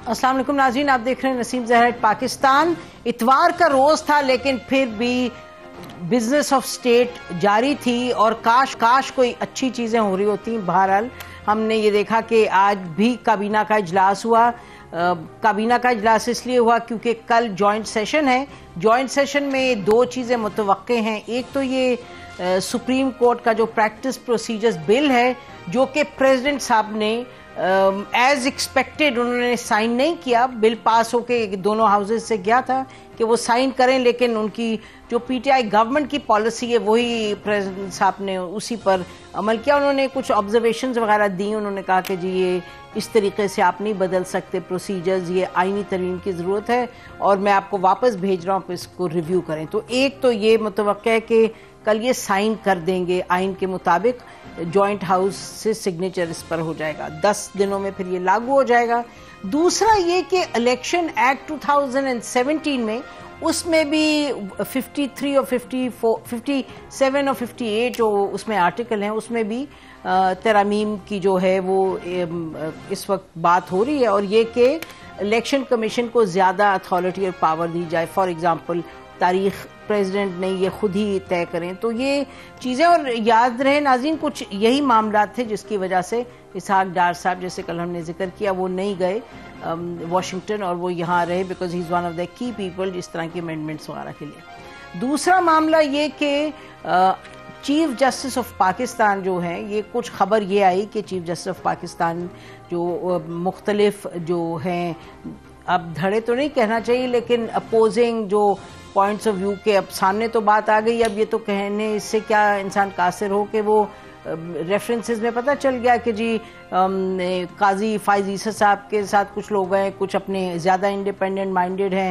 السلام علیکم ناظرین، آپ دیکھ رہے ہیں نسیم زہر پاکستان۔ اتوار کا روز تھا لیکن پھر بھی بزنس آف سٹیٹ جاری تھی اور کاش کوئی اچھی چیزیں ہو رہی ہوتی۔ بہرحال ہم نے یہ دیکھا کہ آج بھی کابینہ کا اجلاس ہوا۔ کابینہ کا اجلاس اس لیے ہوا کیونکہ کل جوائنٹ سیشن ہے۔ جوائنٹ سیشن میں دو چیزیں متوقع ہیں۔ ایک تو یہ سپریم کورٹ کا جو پریکٹس پروسیجرز بل ہے جو کہ پریزیڈنٹ صاحب نے ایز ایکسپیکٹڈ انہوں نے سائن نہیں کیا۔ بل پاس ہو کے دونوں ہاؤسز سے گیا تھا کہ وہ سائن کریں، لیکن ان کی جو پی ٹی آئی گورنمنٹ کی پالیسی ہے وہی پریزیڈنٹ صاحب نے اسی پر عمل کیا۔ انہوں نے کچھ آبزرویشنز وغیرہ دی، انہوں نے کہا کہ جی یہ اس طریقے سے آپ نہیں بدل سکتے پروسیجرز، یہ آئینی ترمیم کی ضرورت ہے اور میں آپ کو واپس بھیج رہا ہوں، اس کو ریویو کریں۔ تو ایک تو یہ متوقع ہے کہ کل یہ سائن کر دیں گے آئین کے مطابق، جوائنٹ ہاؤس سے سگنیچر اس پر ہو جائے گا، 10 دنوں میں پھر یہ لاگو ہو جائے گا۔ دوسرا یہ کہ الیکشن ایکٹ 2017 میں اس میں بھی 53 اور 57 اور 58 جو اس میں آرٹیکل ہیں اس میں بھی ترامیم کی جو ہے وہ اس وقت بات ہو رہی ہے، اور یہ کہ الیکشن کمیشن کو زیادہ اتھارٹی اور پاور دی جائے۔ فار ایگزامپل تاریخ پریزیڈنٹ نے یہ خود ہی طے کریں۔ تو یہ چیزیں، اور یاد رہے ناظرین کچھ یہی معاملات تھے جس کی وجہ سے اسحاق ڈار صاحب، جیسے کل ہم نے ذکر کیا، وہ نہیں گئے واشنگٹن اور وہ یہاں رہے because he is one of the key people اس طرح کی امینڈمنٹس وغیرہ کے لیے۔ دوسرا معاملہ یہ کہ چیف جسٹس آف پاکستان جو ہیں، یہ کچھ خبر یہ آئی کہ چیف جسٹس آف پاکستان جو مختلف جو ہیں، اب دھڑے تو نہیں کہنا چاہیے لیکن اپوزنگ جو پوائنٹس آف ویو کے اب سامنے تو بات آ گئی۔ اب یہ تو کہنے اس سے کیا انسان قاصر ہو کہ وہ ریفرنسز میں پتہ چل گیا کہ جی قاضی فائز عیسی صاحب کے ساتھ کچھ لوگ ہیں، کچھ اپنے زیادہ انڈیپینڈنٹ مائنڈڈ ہیں،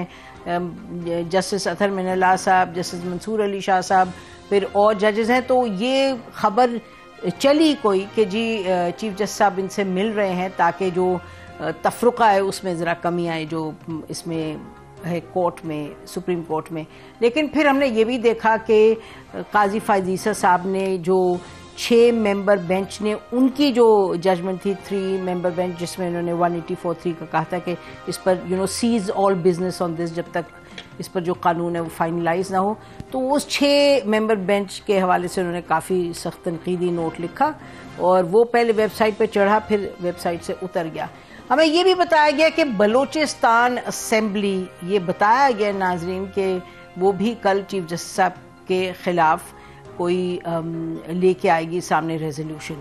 جسٹس اطہر من اللہ صاحب، جسٹس منصور علی شاہ صاحب، پھر اور ججز ہیں۔ تو یہ خبر چلی کوئی کہ جی چیف جسٹس صاحب ان سے مل رہے ہیں تاکہ جو تفرقہ ہے اس میں ذرا کمی آئے جو اس میں ہے کورٹ میں، سپریم کورٹ میں۔ لیکن پھر ہم نے یہ بھی دیکھا کہ قاضی فائز عیسی صاحب نے جو 6 ممبر بینچ نے ان کی جو ججمنٹ تھی، 3 ممبر بینچ جس میں انہوں نے 184(3) کا کہا تھا کہ اس پر سیز آل بزنس آن دس، جب تک اس پر جو قانون ہے وہ فائنلائز نہ ہو۔ تو اس 6 ممبر بینچ کے حوالے سے انہوں نے کافی سخت تنقیدی نوٹ لکھا اور وہ پہلے ویب سائٹ پہ چڑھا، پھر ویب سائٹ سے اتر گیا۔ ہمیں یہ بھی بتایا گیا کہ بلوچستان اسمبلی، یہ بتایا گیا ناظرین کہ وہ بھی کل چیف جسٹس صاحب کے خلاف کوئی لے کے آئے گی سامنے ریزولوشن،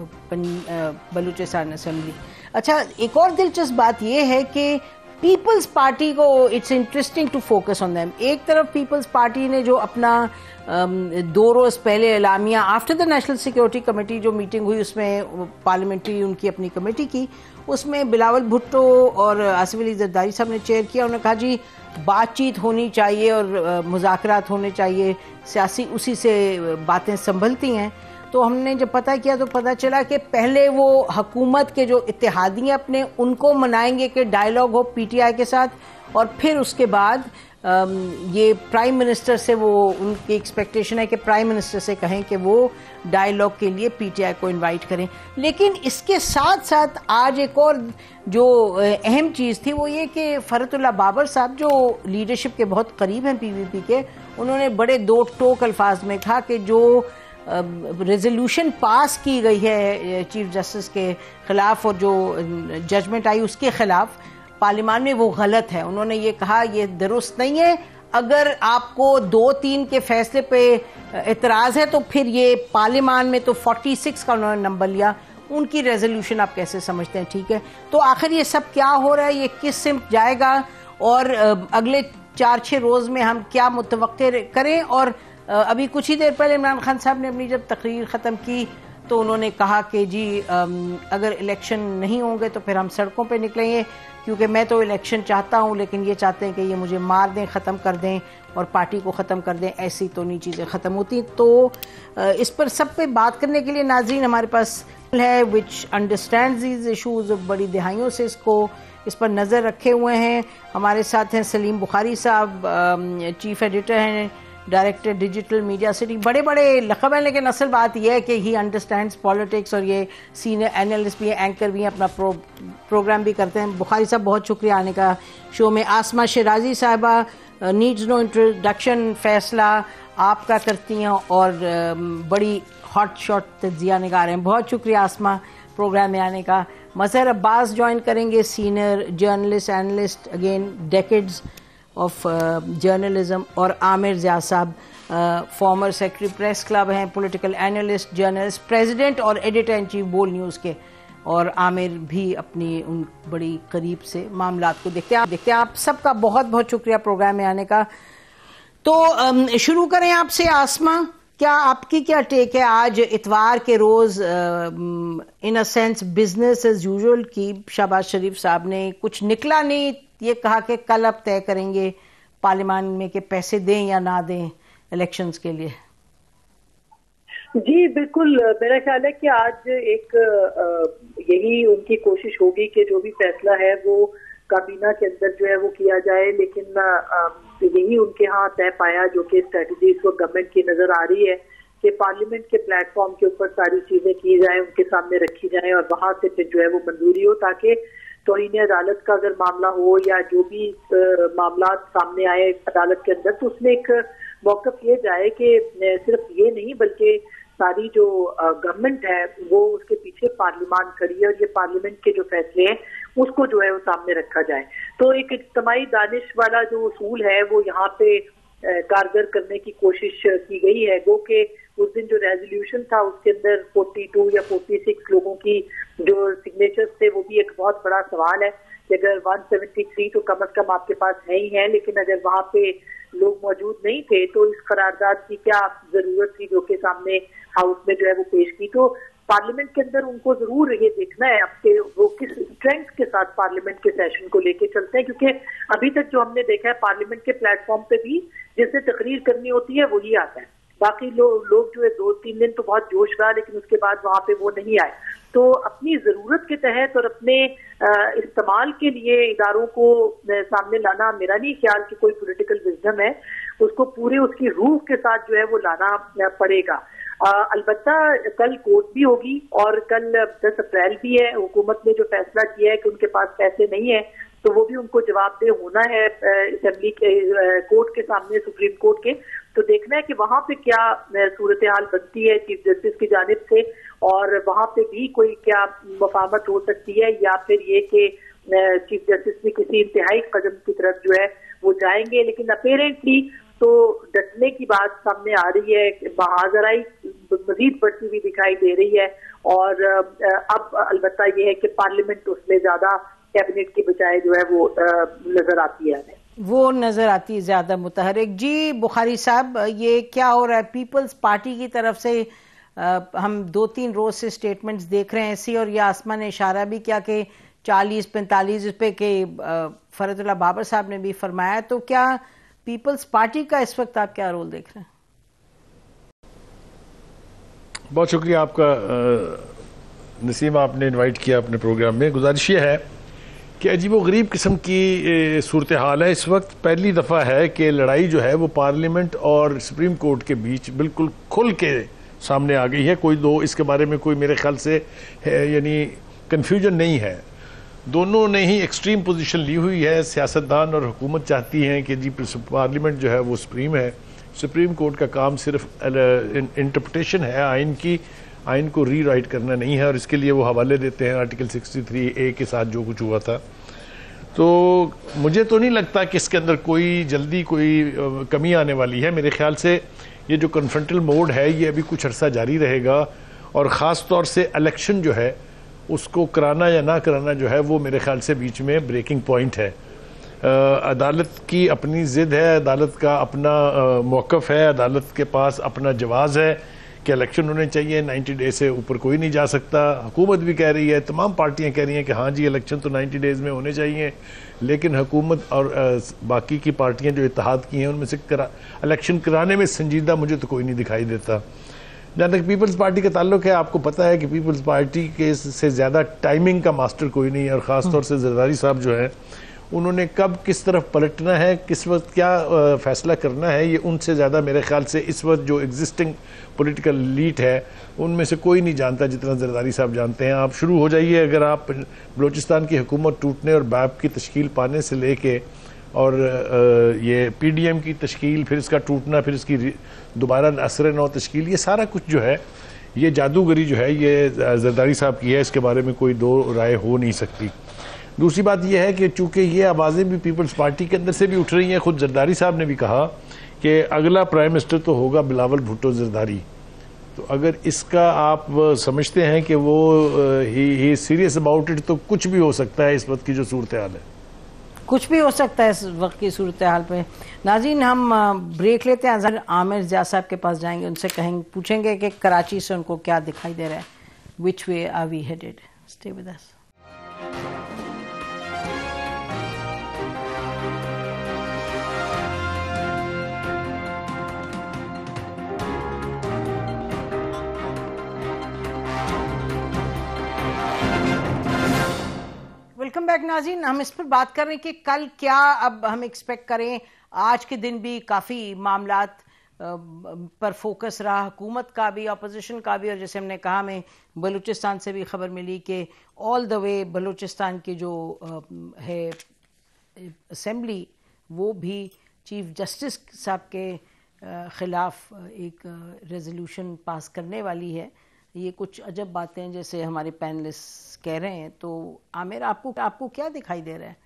بلوچستان اسمبلی۔ اچھا، ایک اور دلچسپ بات یہ ہے کہ پیپلز پارٹی کو it's interesting to focus on them. ایک طرف پیپلز پارٹی نے جو اپنا 2 روز پہلے اعلامیہ after the national security committee جو میٹنگ ہوئی اس میں پارلیمنٹری ان کی اپنی کمیٹی کی، اس میں بلاول بھٹو اور آصف علی زرداری صاحب نے چیئر کیا۔ انہوں نے کہا جی بات چیت ہونی چاہیے اور مذاکرات ہونے چاہیے، سیاسی اسی سے باتیں سنبھلتی ہیں۔ تو ہم نے جب پتہ کیا تو پتہ چلا کہ پہلے وہ حکومت کے جو اتحادی اپنے ان کو منائیں گے کہ ڈائیلاگ ہو پی ٹی آئی کے ساتھ، اور پھر اس کے بعد یہ پرائم منسٹر سے وہ ان کی ایکسپیکٹیشن ہے کہ پرائم منسٹر سے کہیں کہ وہ ڈائیلاگ کے لیے پی ٹی آئی کو انوائٹ کریں۔ لیکن اس کے ساتھ ساتھ آج ایک اور جو اہم چیز تھی وہ یہ کہ فرحت اللہ بابر صاحب جو لیڈرشپ کے بہت قریب ہیں پی وی پی کے، انہوں نے بڑے دو ٹوک الفاظ میں کہا کہ جو ریزولوشن پاس کی گئی ہے چیف جسٹس کے خلاف اور جو ججمنٹ آئی اس کے خلاف پارلیمان میں، وہ غلط ہے۔ انہوں نے یہ کہا یہ درست نہیں ہے، اگر آپ کو 2-3 کے فیصلے پہ اعتراض ہے تو پھر یہ پارلیمان میں تو 46 کا انہوں نے نمبر لیا، ان کی ریزولوشن آپ کیسے سمجھتے ہیں؟ ٹھیک ہے، تو آخر یہ سب کیا ہو رہا ہے، یہ کس سمت جائے گا اور اگلے 4-6 روز میں ہم کیا متوقع کریں؟ اور ابھی کچھ ہی دیر پہلے عمران خان صاحب نے اپنی جب تقریر ختم کی تو انہوں نے کہا کہ جی اگر الیکشن نہیں ہوں گے تو پھر ہم سڑکوں پہ نکلیں گے، کیونکہ میں تو الیکشن چاہتا ہوں لیکن یہ چاہتے ہیں کہ یہ مجھے مار دیں، ختم کر دیں اور پارٹی کو ختم کر دیں، ایسی تو نہیں چیزیں ختم ہوتی۔ تو اس پر سب پہ بات کرنے کے لیے ناظرین ہمارے پاس ہے وچ انڈرسٹینڈز دیز ایشوز، بڑی دہائیوں سے اس پر نظر رکھے ہوئے ہیں۔ ہمارے ساتھ ہیں سلیم بخاری صاحب، چیف ایڈیٹر ہیں ڈائریکٹر ڈیجیٹل میڈیا سٹی. بڑے بڑے لقب ہیں, لیکن اصل بات یہ ہے کہ ہی انڈرسٹینڈز پالیٹکس, اور یہ سینئر اینالسٹ بھی ہیں, اینکر بھی ہیں, اپنا پروگرام بھی کرتے ہیں. بخاری صاحب بہت شکریہ آنے کا شو میں. آسمہ شیرازی صاحبہ, نیڈز نو انٹروڈکشن, فیصلہ آپ کا کرتی ہیں اور بڑی ہاٹ شاٹ تجزیہ نگار ہیں. بہت شکریہ آسمہ پروگرام میں آنے کا. مظہر عباس جوائن کریں گے, senior journalist, analyst, again decades of journalism, اور عامر ضیاء صاحب فارمر سیکرٹری پریس کلب ہیں, پولیٹیکل اینالسٹ, جرنلسٹ, پریزیڈنٹ اور editor in chief Bol news کے, اور عامر بھی اپنی ان بڑی قریب سے معاملات کو دیکھتے ہیں. آپ سب کا بہت بہت شکریہ پروگرام میں آنے کا. تو شروع کریں آپ سے. آسمہ, کیا آپ کی کیا ٹیک ہے آج اتوار کے روز in a sense business as usual کی شہباز شریف صاحب نے کچھ نکلا نہیں, یہ کہا کہ کل اب طے کریں گے پارلیمان میں کہ پیسے دیں یا نہ دیں الیکشنز کے لیے. جی بالکل, میرا خیال ہے کہ آج ایک یہی ان کی کوشش ہوگی کہ جو بھی فیصلہ ہے وہ کابینہ کے اندر جو ہے وہ کیا جائے, لیکن یہی ان کے ہاں طے پایا جو کہ اسٹریٹجی اس وقت گورنمنٹ کی نظر آ رہی ہے کہ پارلیمنٹ کے پلیٹ فارم کے اوپر ساری چیزیں کی جائیں, ان کے سامنے رکھی جائیں, اور وہاں سے پھر جو ہے وہ منظوری ہو, تاکہ توہین عدالت کا اگر معاملہ ہو یا جو بھی معاملات سامنے آئے عدالت کے اندر, تو اس میں ایک موقف یہ جائے کہ صرف یہ نہیں بلکہ ساری جو گورنمنٹ ہے وہ اس کے پیچھے پارلیمان کھڑی ہے, اور یہ پارلیمنٹ کے جو فیصلے ہیں اس کو جو ہے وہ سامنے رکھا جائے. تو ایک اجتماعی دانش والا جو اصول ہے وہ یہاں پہ کارگر کرنے کی کوشش کی گئی ہے. گو کہ اس دن جو ریزولوشن تھا اس کے اندر 42 یا 46 لوگوں کی جو سگنیچرز تھے, وہ بھی ایک بہت بڑا سوال ہے کہ اگر 173 تو کم از کم آپ کے پاس ہے ہی ہے, لیکن اگر وہاں پہ لوگ موجود نہیں تھے تو اس قرارداد کی کیا ضرورت تھی جو کہ سامنے ہاؤس میں جو ہے وہ پیش کی. تو پارلیمنٹ کے اندر ان کو ضرور یہ دیکھنا ہے اب کہ وہ کس اسٹرینتھ کے ساتھ پارلیمنٹ کے سیشن کو لے کے چلتے ہیں, کیونکہ ابھی تک جو ہم نے دیکھا ہے پارلیمنٹ کے پلیٹ فارم پہ بھی جس سے تقریر کرنی ہوتی ہے وہی آتا ہے, باقی لوگ جو ہے 2-3 دن تو بہت جوش رہا, لیکن اس کے بعد وہاں پہ وہ نہیں آئے. تو اپنی ضرورت کے تحت اور اپنے استعمال کے لیے اداروں کو سامنے لانا میرا نہیں خیال کہ کوئی پولیٹیکل وزڈم ہے, اس کو پورے اس کی روح کے ساتھ جو ہے وہ لانا پڑے گا. البتہ کل کوٹ بھی ہوگی اور کل 10 اپریل بھی ہے. حکومت نے جو فیصلہ کیا ہے کہ ان کے پاس پیسے نہیں ہیں تو وہ بھی ان کو جواب دہ ہونا ہے اسمبلی کے کورٹ کے سامنے, سپریم کورٹ کے. تو دیکھنا ہے کہ وہاں پہ کیا صورتحال بنتی ہے چیف جسٹس کی جانب سے, اور وہاں پہ بھی کوئی کیا مفاہمت ہو سکتی ہے, یا پھر یہ کہ چیف جسٹس بھی کسی انتہائی قدم کی طرف جو ہے وہ جائیں گے. لیکن اپیرنٹلی تو ڈٹنے کی بات سامنے آ رہی ہے, بہادرائی مزید بڑھتی ہوئی دکھائی دے رہی ہے, اور اب البتہ یہ ہے کہ پارلیمنٹ اس میں زیادہ کیبنٹ کی بجائے جو ہے وہ نظر آتی ہے, وہ نظر آتی ہے زیادہ متحرک. جی بخاری صاحب, یہ کیا ہو رہا ہے پیپلز پارٹی کی طرف سے؟ ہم 2-3 روز سے سٹیٹمنٹس دیکھ رہے ہیں ایسی, اور یہ آسمہ نے اشارہ بھی کیا کہ 40-45 پہ کہ فرد اللہ بابر صاحب نے بھی فرمایا. تو کیا پیپلز پارٹی کا اس وقت آپ کیا رول دیکھ رہے ہیں؟ بہت شکریہ آپ کا نسیم, آپ نے انوائٹ کیا اپنے پروگرام میں. گزارش یہ ہے کہ عجیب و غریب قسم کی صورتحال ہے اس وقت. پہلی دفعہ ہے کہ لڑائی جو ہے وہ پارلیمنٹ اور سپریم کورٹ کے بیچ بالکل کھل کے سامنے آ گئی ہے. کوئی اس کے بارے میں کوئی میرے خیال سے یعنی کنفیوژن نہیں ہے. دونوں نے ہی ایکسٹریم پوزیشن لی ہوئی ہے. سیاستدان اور حکومت چاہتی ہیں کہ جی پارلیمنٹ جو ہے وہ سپریم ہے, سپریم کورٹ کا کام صرف انٹرپریٹیشن ہے آئین کی, آئین کو ری رائٹ کرنا نہیں ہے, اور اس کے لیے وہ حوالے دیتے ہیں آرٹیکل 63A کے ساتھ جو کچھ ہوا تھا. تو مجھے تو نہیں لگتا کہ اس کے اندر کوئی جلدی کوئی کمی آنے والی ہے. میرے خیال سے یہ جو کنفرنٹل موڈ ہے یہ ابھی کچھ عرصہ جاری رہے گا, اور خاص طور سے الیکشن جو ہے اس کو کرانا یا نہ کرانا جو ہے وہ میرے خیال سے بیچ میں بریکنگ پوائنٹ ہے. عدالت کی اپنی ضد ہے, عدالت کا اپنا موقف ہے, عدالت کے پاس اپنا جواز ہے کہ الیکشن ہونے چاہیے, 90 ڈیز سے اوپر کوئی نہیں جا سکتا. حکومت بھی کہہ رہی ہے, تمام پارٹیاں کہہ رہی ہیں کہ ہاں جی الیکشن تو 90 ڈیز میں ہونے چاہیے, لیکن حکومت اور باقی کی پارٹیاں جو اتحاد کی ہیں ان میں سے الیکشن کرانے میں سنجیدہ مجھے تو کوئی نہیں دکھائی دیتا. جہاں تک پیپلز پارٹی کا تعلق ہے, آپ کو پتہ ہے کہ پیپلز پارٹی کے سے زیادہ ٹائمنگ کا ماسٹر کوئی نہیں ہے, اور خاص طور سے زرداری صاحب جو ہیں انہوں نے کب کس طرف پلٹنا ہے, کس وقت کیا فیصلہ کرنا ہے, یہ ان سے زیادہ میرے خیال سے اس وقت جو ایگزسٹنگ پولیٹیکل لیڈ ہے ان میں سے کوئی نہیں جانتا جتنا زرداری صاحب جانتے ہیں. آپ شروع ہو جائیے, اگر آپ بلوچستان کی حکومت ٹوٹنے اور بیپ کی تشکیل پانے سے لے کے اور یہ پی ڈی ایم کی تشکیل, پھر اس کا ٹوٹنا, پھر اس کی دوبارہ اثر نو تشکیل, یہ سارا کچھ جو ہے یہ جادوگری جو ہے یہ زرداری صاحب کی ہے, اس کے بارے میں کوئی دو رائے ہو نہیں سکتی. دوسری بات یہ ہے کہ چونکہ یہ آوازیں بھی پیپلز پارٹی کے اندر سے بھی اٹھ رہی ہیں, خود زرداری صاحب نے بھی کہا کہ اگلا پرائم منسٹر تو ہوگا بلاول بھٹو زرداری. تو اگر اس کا آپ سمجھتے ہیں کہ وہ ہی سیریس اباؤٹ اٹ, تو کچھ بھی ہو سکتا ہے اس وقت کی جو صورتحال ہے, کچھ بھی ہو سکتا ہے اس وقت کی صورتحال پہ. ناظرین ہم بریک لیتے ہیں, عامر ضیاء صاحب کے پاس جائیں گے, ان سے پوچھیں گے کہ کراچی سے ان کو کیا دکھائی دے رہا ہے, which way are we headed. Stay with us. Welcome back ناظرین. ہم اس پر بات کر رہے ہیں کہ کل کیا اب ہم ایکسپیکٹ کریں. آج کے دن بھی کافی معاملات پر فوکس رہا, حکومت کا بھی, اپوزیشن کا بھی, اور جیسے ہم نے کہا ہمیں بلوچستان سے بھی خبر ملی کہ آل دا وے بلوچستان کی جو ہے اسمبلی وہ بھی چیف جسٹس صاحب کے خلاف ایک ریزولوشن پاس کرنے والی ہے. یہ کچھ عجب باتیں ہیں جیسے ہمارے پینلسٹ کہہ رہے ہیں. تو عامر آپ کو کیا دکھائی دے رہا ہے؟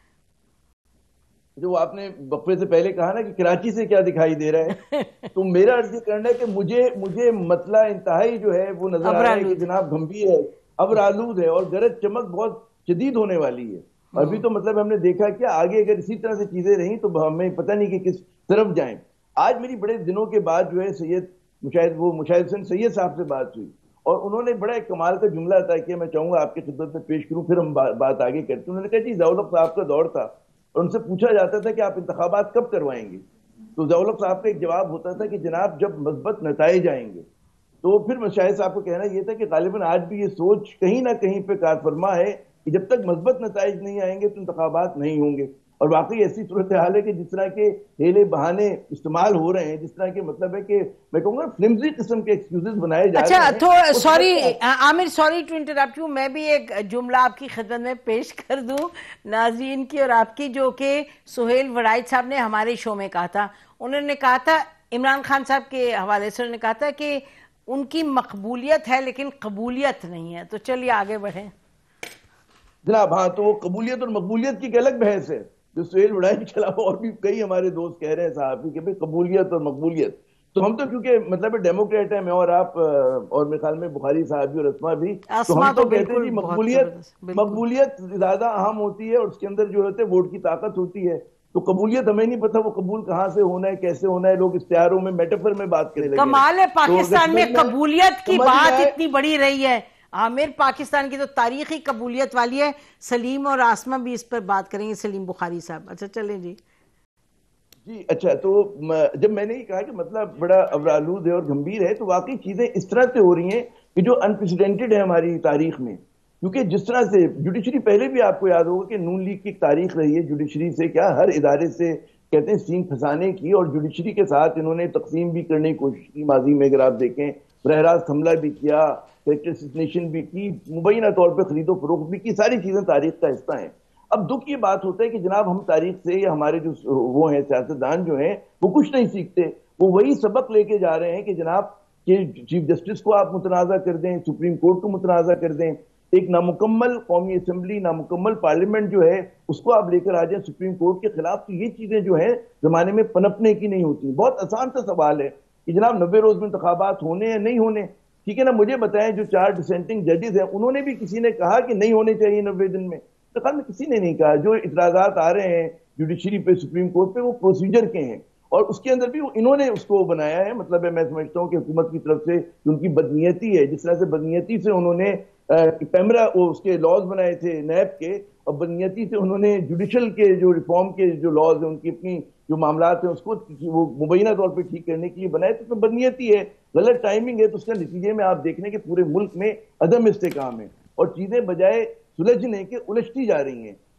جو آپ نے وقفے سے پہلے کہا نا کہ کراچی سے کیا دکھائی دے رہا ہے, تو میرا عرض یہ کرنا ہے کہ مجھے مسئلہ انتہائی جو ہے وہ نظر آ رہا ہے کہ جناب گمبھیر ہے, ابر آلود ہے, اور گرج چمک بہت شدید ہونے والی ہے. ابھی تو مطلب ہم نے دیکھا کہ آگے اگر اسی طرح سے چیزیں رہیں تو ہمیں پتہ نہیں کہ کس طرف جائیں. آج میری بڑے دنوں کے بعد جو ہے مشاہد حسین سید صاحب سے بات ہوئی, اور انہوں نے بڑا ایک کمال کا جملہ عطا کیا, میں چاہوں گا آپ کی خدمت میں پیش کروں, پھر ہم بات آگے کرتے ہیں. انہوں نے کہا جی ضیاء الحق صاحب کا دور تھا اور ان سے پوچھا جاتا تھا کہ آپ انتخابات کب کروائیں گے, تو ضیاء الحق صاحب کا ایک جواب ہوتا تھا کہ جناب جب مثبت نتائج آئیں گے. تو پھر مشاہد صاحب کو کہنا یہ تھا کہ غالباً آج بھی یہ سوچ کہیں نہ کہیں پہ کار فرما ہے کہ جب تک مثبت نتائج نہیں آئیں گے تو انتخابات نہیں ہوں گے. اور واقعی ایسی صورتحال ہے کہ جس طرح کے ہیلے بہانے استعمال ہو رہے ہیں, جس طرح کے مطلب ہے کہ میں کہوں گا فلمزی قسم کے ایکسکیوزز بنائے جا رہے ہیں. اچھا تو sorry Amir, sorry to interrupt you, میں بھی ایک جملہ آپ کی خدمت میں پیش کر دوں ناظرین کی اور آپ کی, جو کہ سہیل وڑائچ صاحب نے ہمارے شو میں کہا تھا. انہوں نے کہا تھا عمران خان صاحب کے حوالے سے, انہوں نے کہا تھا کہ ان کی مقبولیت ہے لیکن قبولیت نہیں ہے. تو چلیے آگے بڑھیں جناب. ہاں تو قبولیت اور مقبولیت کی ایک الگ بحث ہے, جو سہیل وڑائچ کے علاوہ اور بھی کئی ہمارے دوست کہہ رہے ہیں صحافی کہ قبولیت اور مقبولیت. تو ہم تو کیونکہ مطلب ڈیموکریٹ ہیں, میں اور آپ اور میرے خیال میں بخاری صاحب بھی اور اسما بھی, تو ہم تو کہتے ہیں جی مقبولیت زیادہ اہم ہوتی ہے اور اس کے اندر جو ہوتے ووٹ کی طاقت ہوتی ہے. تو قبولیت ہمیں نہیں پتا وہ قبول کہاں سے ہونا ہے, کیسے ہونا ہے. لوگ اشتہاروں میں میٹافر میں بات کرنے لگے. کمال ہے پاکستان میں قبولیت کی بات اتنی بڑی رہی ہے. عامر, پاکستان کی تو تاریخی قبولیت والی ہے. سلیم اور آسمہ بھی اس پر بات کریں گے, سلیم بخاری صاحب. اچھا چلیں جی. اچھا, تو جب میں نے یہ کہا کہ مطلب بڑا ابرآلود ہے اور گمبھیر ہے, تو واقعی چیزیں اس طرح سے ہو رہی ہیں کہ جو انپریسیڈنٹڈ ہے ہماری تاریخ میں. کیونکہ جس طرح سے جوڈیشری, پہلے بھی آپ کو یاد ہوگا کہ نون لیگ کی ایک تاریخ رہی ہے جوڈیشری سے کیا ہر ادارے سے کہتے ہیں سینگ پھنسانے کی, اور جوڈیشری کے ساتھ انہوں نے تقسیم بھی کرنے کی کوشش کی. ماضی میں اگر آپ دیکھیں براہ راست حملہ بھی کیا, کریکٹر اسیسنیشن بھی کی, مبینہ طور پہ خرید و فروخت بھی کی. ساری چیزیں تاریخ کا حصہ ہیں. اب دکھ یہ بات ہوتا ہے کہ جناب ہم تاریخ سے, یا ہمارے جو وہ ہیں سیاستدان جو ہیں وہ کچھ نہیں سیکھتے. وہ وہی سبق لے کے جا رہے ہیں کہ جناب کہ چیف جسٹس کو آپ متنازع کر دیں, سپریم کورٹ کو متنازع کر دیں, ایک نامکمل قومی اسمبلی, نامکمل پارلیمنٹ جو ہے اس کو آپ لے کر آ جائیں سپریم کورٹ کے خلاف. تو یہ چیزیں جو ہیں زمانے میں پنپنے کی نہیں ہوتی. بہت آسان سا سوال ہے کہ جناب 90 روز میں انتخابات ہونے یا نہیں ہونے. ٹھیک ہے نا, مجھے بتائیں جو 4 ڈسینٹنگ ججز ہیں انہوں نے بھی کسی نے کہا کہ نہیں ہونے چاہیے 90 دن میں؟ تو میں کسی نے نہیں کہا. جو اعتراضات آ رہے ہیں جوڈیشری پہ, سپریم کورٹ پہ, وہ پروسیجر کے ہیں, اور اس کے اندر بھی انہوں نے اس کو بنایا ہے. مطلب ہے میں سمجھتا ہوں کہ حکومت کی طرف سے ان کی بدنیتی ہے, جس طرح سے بدنیتی سے انہوں نے پیمرا اس کے لاز بنائے تھے نیب کے, اور بدنیتی سے انہوں نے جوڈیشل کے جو ریفارم کے جو لاز ہیں ان کی اپنی جو معاملات ہیں اس کو وہ مبینہ طور پہ ٹھیک کرنے کے لیے بنائے. تو بدنیتی ہے, غلط ٹائمنگ ہے. تو اس کے نتیجے میں آپ دیکھ رہے ہیں کہ پورے ملک میں عدم استحکام ہے, اور چیزیں بجائے سلجھنے کے الجھتی جا رہی ہیں.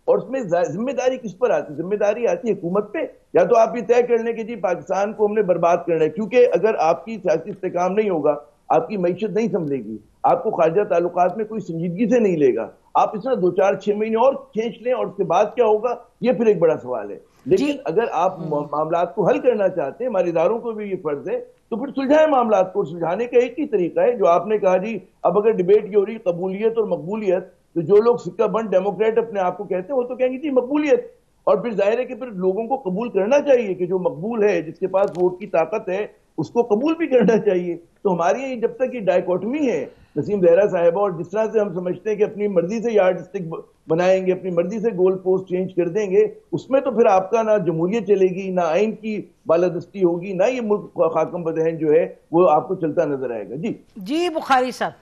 اور اس میں ذمہ داری کس پر آتی ہے؟ ذمہ داری آتی ہے حکومت پہ. یا تو آپ یہ طے کر لیں کہ جی پاکستان کو ہم نے برباد کرنا ہے, کیونکہ اگر آپ کی سیاسی استحکام نہیں ہوگا, آپ کی معیشت نہیں سنبھلے گی, آپ کو خارجہ تعلقات میں کوئی سنجیدگی سے نہیں لے گا, آپ اس طرح 2-4-6 مہینے اور کھینچ لیں اور اس کے بعد کیا ہوگا, یہ پھر ایک بڑا سوال ہے. لیکن اگر آپ معاملات کو حل کرنا چاہتے ہیں, ہمارے اداروں کو بھی یہ فرض ہے, تو پھر سلجھائیں معاملات کو. سلجھانے کا ایک ہی طریقہ ہے جو آپ نے کہا جی, اب اگر ڈیبیٹ کی ہو رہی قبولیت اور مقبولیت, تو جو لوگ سکہ بند ڈیموکریٹ اپنے آپ کو کہتے ہیں وہ تو کہیں گے جی مقبولیت, اور پھر ظاہر ہے کہ پھر لوگوں کو قبول کرنا چاہیے کہ جو مقبول ہے, جس کے پاس ووٹ کی طاقت ہے, اس کو قبول بھی کرنا چاہیے. تو ہماری یہ جب تک یہ ڈائیکوٹمی ہے نسیم زہرا صاحبہ, اور جس طرح سے ہم سمجھتے ہیں کہ اپنی مرضی سے یارڈ اسٹک بنائیں گے, اپنی مرضی سے گول پوسٹ چینج کر دیں گے, اس میں تو پھر آپ کا نہ جمہوریت چلے گی, نہ آئین کی بالادستی ہوگی, نہ یہ ملک خاکم بدہن جو ہے وہ آپ کو چلتا نظر آئے گا. جی بخاری صاحب.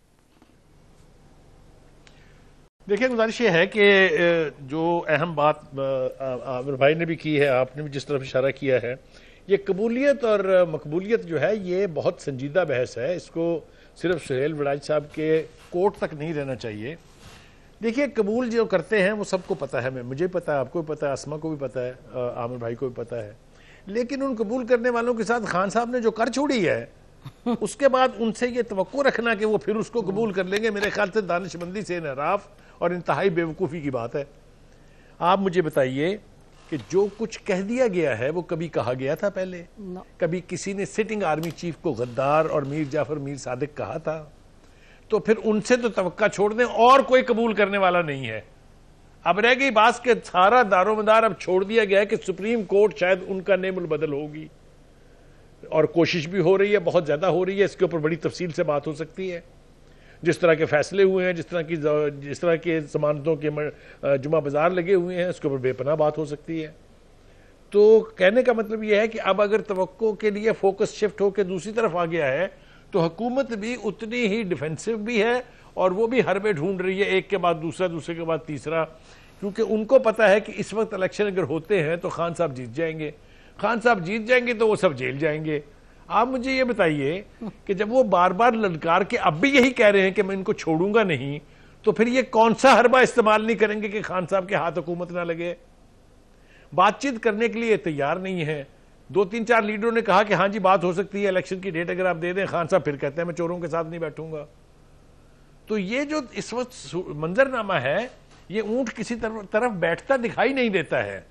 دیکھیں, گزارش یہ ہے کہ جو اہم بات عامر بھائی نے بھی کی ہے, آپ نے بھی جس طرف اشارہ کیا ہے, یہ قبولیت اور مقبولیت جو ہے یہ بہت سنجیدہ بحث ہے. اس کو صرف سہیل وڑاج صاحب کے کوٹ تک نہیں رہنا چاہیے. دیکھیے, قبول جو کرتے ہیں وہ سب کو پتہ ہے, مجھے پتہ ہے, آپ کو بھی پتہ ہے, اسما کو بھی پتہ ہے, عامر بھائی کو بھی پتہ ہے. لیکن ان قبول کرنے والوں کے ساتھ خان صاحب نے جو کر چھوڑی ہے, اس کے بعد ان سے یہ توقع رکھنا کہ وہ پھر اس کو قبول کر لیں گے, میرے خیال سے دانش مندی سے انحراف اور انتہائی بے وقوفی کی بات ہے. آپ مجھے بتائیے کہ جو کچھ کہہ دیا گیا ہے وہ کبھی کہا گیا تھا پہلے؟ کبھی کسی نے سٹنگ آرمی چیف کو غدار اور میر جعفر میر صادق کہا تھا؟ تو پھر ان سے تو توقع چھوڑ دیں, اور کوئی قبول کرنے والا نہیں ہے. اب رہ گئی بات کہ سارا دار و مدار اب چھوڑ دیا گیا ہے کہ سپریم کورٹ شاید ان کا نیم البدل ہوگی, اور کوشش بھی ہو رہی ہے, بہت زیادہ ہو رہی ہے. اس کے اوپر بڑی تفصیل سے بات ہو سکتی ہے. جس طرح کے فیصلے ہوئے ہیں, جس طرح کے ضمانتوں کے جمعہ بازار لگے ہوئے ہیں, اس کے اوپر بے پناہ بات ہو سکتی ہے. تو کہنے کا مطلب یہ ہے کہ اب اگر توقع کے لیے فوکس شفٹ ہو کے دوسری طرف آ گیا ہے, تو حکومت بھی اتنی ہی ڈیفینسو بھی ہے, اور وہ بھی حربے ڈھونڈ رہی ہے, ایک کے بعد دوسرا, دوسرے کے بعد تیسرا, کیونکہ ان کو پتا ہے کہ اس وقت الیکشن اگر ہوتے ہیں تو خان صاحب جیت جائیں گے. خان صاحب جیت جائیں گے تو وہ سب جیل جائیں گے. آپ مجھے یہ بتائیے کہ جب وہ بار بار للکار کے اب بھی یہی کہہ رہے ہیں کہ میں ان کو چھوڑوں گا نہیں, تو پھر یہ کون سا حربہ استعمال نہیں کریں گے کہ خان صاحب کے ہاتھ حکومت نہ لگے؟ بات چیت کرنے کے لیے تیار نہیں ہے. 2-3-4 لیڈروں نے کہا کہ ہاں جی بات ہو سکتی ہے, الیکشن کی ڈیٹ اگر آپ دے دیں. خان صاحب پھر کہتے ہیں میں چوروں کے ساتھ نہیں بیٹھوں گا. تو یہ جو اس وقت منظرنامہ ہے, یہ اونٹ کسی طرف بیٹھتا دکھائی نہیں دیتا ہے.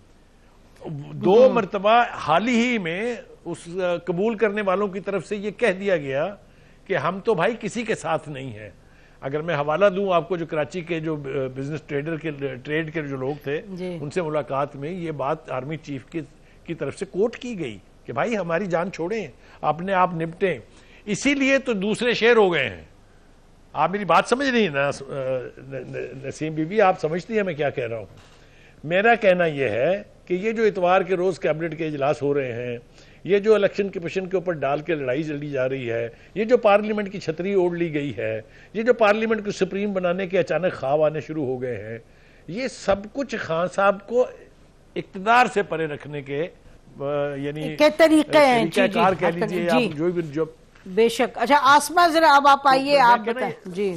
2 مرتبہ حال ہی میں اس قبول کرنے والوں کی طرف سے یہ کہہ دیا گیا کہ ہم تو بھائی کسی کے ساتھ نہیں ہیں. اگر میں حوالہ دوں آپ کو, جو کراچی کے جو بزنس ٹریڈ کے جو لوگ تھے, ان سے ملاقات میں یہ بات آرمی چیف کی طرف سے کوٹ کی گئی کہ بھائی ہماری جان چھوڑیں, اپنے آپ نپٹیں. اسی لیے تو دوسرے شیر ہو گئے ہیں. آپ میری بات سمجھ رہی ہیں نا نسیم بی بی, آپ سمجھتی ہیں میں کیا کہہ رہا ہوں؟ میرا کہنا یہ ہے کہ یہ جو اتوار کے روز کیبنٹ کے اجلاس ہو رہے ہیں, یہ جو الیکشن کمیشن کے اوپر ڈال کے لڑائی چلی جا رہی ہے, یہ جو پارلیمنٹ کی چھتری اوڑھ لی گئی ہے, یہ جو پارلیمنٹ کو سپریم بنانے کے اچانک خواب آنے شروع ہو گئے ہیں, یہ سب کچھ خان صاحب کو اقتدار سے پرے رکھنے کے یعنی طریقہ کار کہہ لیجیے آپ جو بے شک. اچھا آسما ذرا اب آپ آئیے, آپ بتائیں.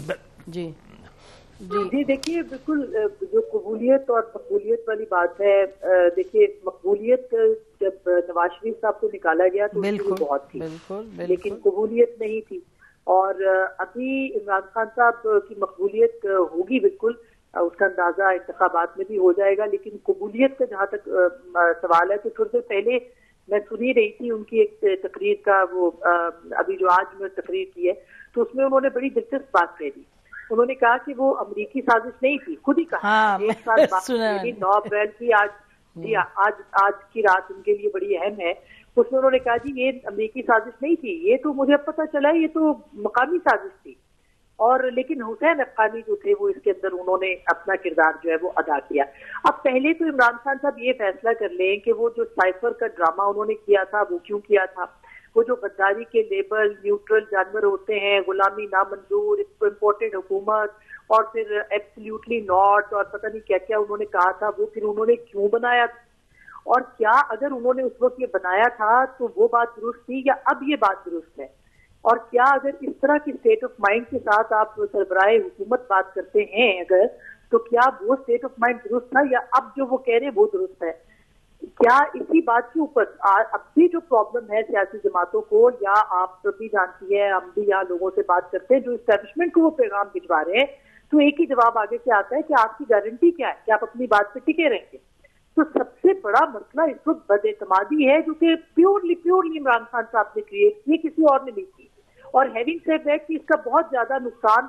جی دیکھیے, بالکل جو قبولیت اور مقبولیت والی بات ہے, دیکھیے مقبولیت جب نواز شریف صاحب کو نکالا گیا تو بہت تھی, لیکن قبولیت نہیں تھی. اور ابھی عمران خان صاحب کی مقبولیت ہوگی بالکل, اس کا اندازہ انتخابات میں بھی ہو جائے گا. لیکن قبولیت کا جہاں تک سوال ہے, تو تھوڑی دیر پہلے میں سنی رہی تھی ان کی ایک تقریر کا, وہ ابھی جو آج میں تقریر کی ہے, تو اس میں انہوں نے بڑی دلچسپ بات کہی. انہوں نے کہا کہ وہ امریکی سازش نہیں تھی, خود ہی کہا 1 سال بعد 9 اپریل کی آج کی رات ان کے لیے بڑی اہم ہے. اس میں انہوں نے کہا جی یہ امریکی سازش نہیں تھی, یہ تو مجھے اب پتہ چلا یہ تو مقامی سازش تھی. اور لیکن حسین افغانی جو تھے وہ اس کے اندر انہوں نے اپنا کردار جو ہے وہ ادا کیا. اب پہلے تو عمران خان صاحب یہ فیصلہ کر لیں کہ وہ جو سائفر کا ڈرامہ انہوں نے کیا تھا وہ کیوں کیا تھا. وہ جو غداری کے لیبل, نیوٹرل جانور ہوتے ہیں, غلامی نامنظور, امپورٹڈ حکومت, اور پھر ایبسلیوٹلی ناٹ, اور پتہ نہیں کیا کیا انہوں نے کہا تھا, وہ پھر انہوں نے کیوں بنایا تھا, اور کیا اگر انہوں نے اس وقت یہ بنایا تھا تو وہ بات درست تھی یا اب یہ بات درست ہے, اور کیا اگر اس طرح کی اسٹیٹ آف مائنڈ کے ساتھ آپ سربراہ حکومت بات کرتے ہیں اگر, تو کیا وہ اسٹیٹ آف مائنڈ درست تھا یا اب جو وہ کہہ رہے ہیں وہ درست ہے؟ کیا اسی بات کے اوپر اب بھی جو پرابلم ہے سیاسی جماعتوں کو، یا آپ بھی جانتی ہے، ہم بھی یہاں لوگوں سے بات کرتے ہیں جو اسٹیبلشمنٹ کو وہ پیغام بھجوا رہے ہیں، تو ایک ہی جواب آگے سے آتا ہے کہ آپ کی گارنٹی کیا ہے کہ آپ اپنی بات پہ ٹکے رہیں گے؟ تو سب سے بڑا مسئلہ اس وقت بد اعتمادی ہے جو کہ پیورلی عمران خان صاحب نے کریٹ کی، کسی اور نے نہیں کی. اور ہیونگ سیڈ دیٹ کہ اس کا بہت زیادہ نقصان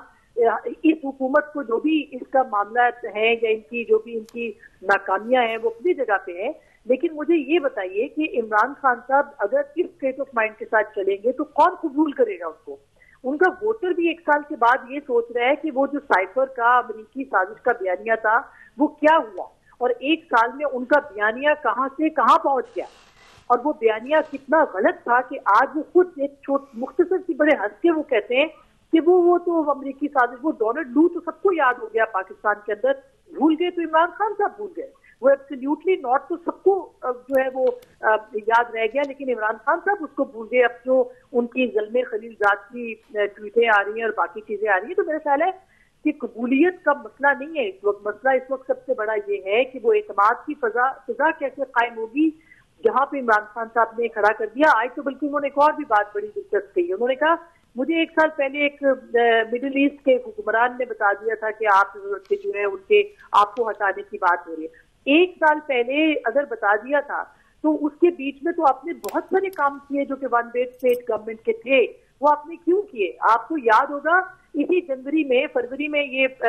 اس حکومت کو جو بھی اس کا معاملہ ہے یا ان کی جو بھی ان کی ناکامیاں ہیں وہ اپنی جگہ پہ ہیں، لیکن مجھے یہ بتائیے کہ عمران خان صاحب اگر اس اسٹیٹ آف مائنڈ کے ساتھ چلیں گے تو کون قبول کرے گا ان کو؟ ان کا ووٹر بھی 1 سال کے بعد یہ سوچ رہا ہے کہ وہ جو سائفر کا امریکی سازش کا بیانیہ تھا وہ کیا ہوا، اور 1 سال میں ان کا بیانیہ کہاں سے کہاں پہنچ گیا، اور وہ بیانیہ کتنا غلط تھا کہ آج وہ خود ایک مختصر سی بڑے ہنس کے وہ کہتے ہیں کہ وہ تو امریکی سازش، وہ ڈونلڈ لو تو سب کو یاد ہو گیا پاکستان کے اندر، بھول گئے تو عمران خان صاحب بھول گئے، وہ ایبسلیوٹلی ناٹ تو سب کو جو ہے وہ یاد رہ گیا، لیکن عمران خان صاحب اس کو بھول گئے. اب جو ان کی ظلم خلیل ذات کی ٹویٹیں آ رہی ہیں اور باقی چیزیں آ رہی ہیں، تو میرا خیال ہے کہ قبولیت کا مسئلہ نہیں ہے اس وقت، مسئلہ اس وقت سب سے بڑا یہ ہے کہ وہ اعتماد کی فضا کیسے قائم ہوگی جہاں پہ عمران خان صاحب نے کھڑا کر دیا. آج تو بلکہ انہوں نے ایک اور بھی بات بڑی دلچسپ کہی، انہوں نے کہا مجھے 1 سال پہلے ایک مڈل ایسٹ کے حکمران نے بتا دیا تھا کہ آپ جو ہے ان کے آپ کو ہٹانے کی بات ہو رہی ہے. 1 سال پہلے اگر بتا دیا تھا تو اس کے بیچ میں تو آپ نے بہت سارے کام کیے جو کہ ون بیٹ اسٹیٹ گورنمنٹ کے تھے، وہ آپ نے کیوں کیے؟ آپ کو یاد ہوگا اسی فروری میں یہ